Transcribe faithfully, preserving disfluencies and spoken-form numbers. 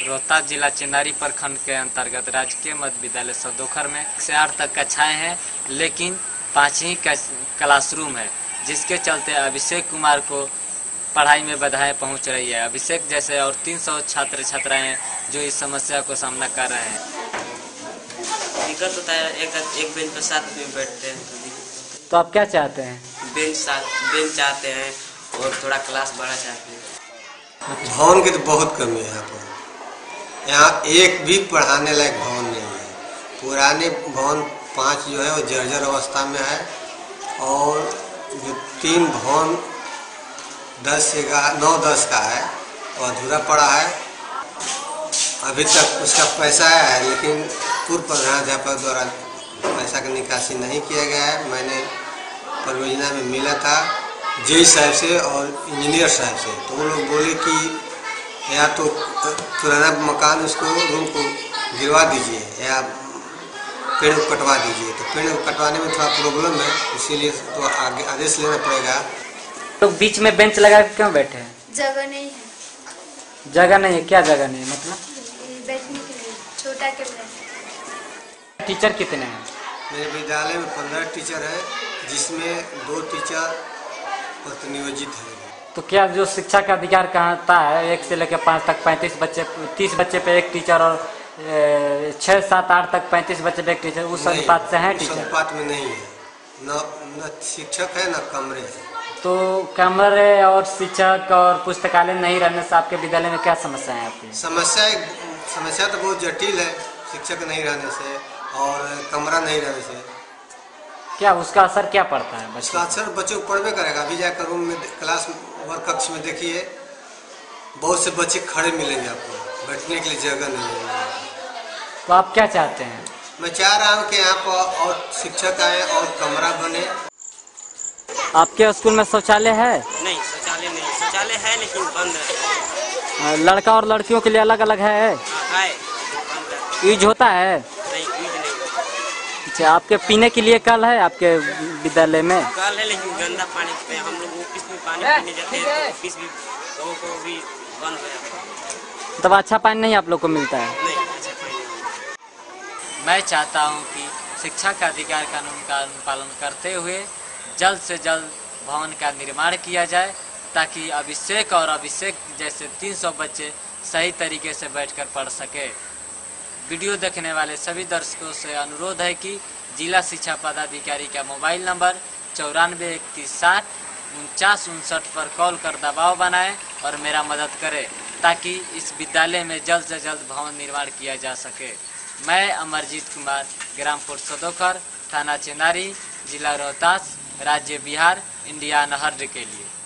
रोहतास जिला चिनारी प्रखंड के अंतर्गत राजकीय मध्य विद्यालय सदोखर में से आठ तक कक्षाएं हैं, लेकिन पाँच ही क्लासरूम है, जिसके चलते अभिषेक कुमार को पढ़ाई में बाधाएं पहुंच रही है। अभिषेक जैसे और तीन सौ छात्र छात्राएं हैं जो इस समस्या को सामना कर रहे हैं। दिक्कत होता है, एक एक बेंच पर सात में बैठते हैं तो तो आप क्या चाहते हैं? बेंच सात बेंच चाहते हैं और थोड़ा क्लास बढ़ा चाहते हैं। भवन की तो बहुत कमी है यहाँ पर। यहाँ एक भी पढ़ाने लायक भवन नहीं है। पुराने भवन पांच जो है वो जर्जर अवस्था में है और जो तीन भवन दस ग्यारह नौ दस का है वो अधूरा पड़ा है। अभी तक उसका पैसा आया है, लेकिन पूर्व प्रधानाध्यापक द्वारा पैसा की निकासी नहीं किया गया है। मैंने परियोजना में मिला था जेई साहब से और इंजीनियर साहब से, तो वो लोग बोले कि या तो पुराना मकान उसको रूम को गिरवा दीजिए या पेड़ को कटवा दीजिए। तो पेड़ को कटवाने में थोड़ा प्रॉब्लम है, इसीलिए तो आगे आदेश लेना पड़ेगा। तो बीच में बेंच लगा के क्यों बैठे हैं? जगह नहीं है। जगह नहीं है? क्या जगह नहीं है मतलब? बैठने के लिए छोटा कैमरा। टीचर कितने हैं? मेरे विद्यालय में पंद्रह टीचर है, जिसमें दो टीचर प्रतिनियोजित है। तो क्या जो शिक्षा का अधिकार कहता है एक से लेकर पाँच तक पैंतीस बच्चे तीस बच्चे पे एक टीचर और छः सात आठ तक पैंतीस बच्चे पे एक टीचर, उस अनुपात से है टीचर? अनुपात में नहीं है, न न शिक्षक है न कमरे है। तो कमरे और शिक्षक और पुस्तकालय नहीं रहने से आपके विद्यालय में क्या समस्या है आपकी? समस्या समस्या तो बहुत जटिल है। शिक्षक नहीं रहने से और कमरा नहीं रहने से क्या उसका असर क्या पड़ता है? उसका असर बच्चों को पढ़वे करेगा। अभी जाकर रूम में क्लास वर्क कक्ष में देखिए, बहुत से बच्चे खड़े मिलेंगे, आपको बैठने के लिए जगह नहीं है। तो आप क्या चाहते हैं? मैं चाह रहा हूँ कि यहाँ पर और शिक्षक आए और कमरा बने। आपके स्कूल में शौचालय है? नहीं, शौचालय नहीं, शौचालय है लेकिन बंद है। लड़का और लड़कियों के लिए अलग अलग है? है, यूज होता है? नहीं, यूज नहीं। अच्छा, आपके पीने के लिए कल है आपके विद्यालय में? कल है लेकिन गंदा पानी पीते हैं हम लोग। ऑफिस में पानी पीने जाते हैं तो ऑफिस भी लोगों को भी बंद हो जाता है। तब अच्छा पानी नहीं आप लोग को मिलता है? नहीं, अच्छा पानी नहीं। मैं चाहता हूँ कि शिक्षा का अधिकार कानून का अनुपालन करते हुए जल्द से जल्द भवन का निर्माण किया जाए, ताकि अभिषेक और अभिषेक जैसे तीन सौ बच्चे सही तरीके से बैठकर पढ़ सके। वीडियो देखने वाले सभी दर्शकों से अनुरोध है कि जिला शिक्षा पदाधिकारी का मोबाइल नंबर चौरानवे इकतीस साठ उनचास उनसठ पर कॉल कर दबाव बनाएं और मेरा मदद करें, ताकि इस विद्यालय में जल्द से जल्द भवन निर्माण किया जा सके। मैं अमरजीत कुमार, ग्राम पोस्ट सदोखर, थाना चिनारी, जिला रोहतास, राज्य बिहार, इंडिया नहर के लिए।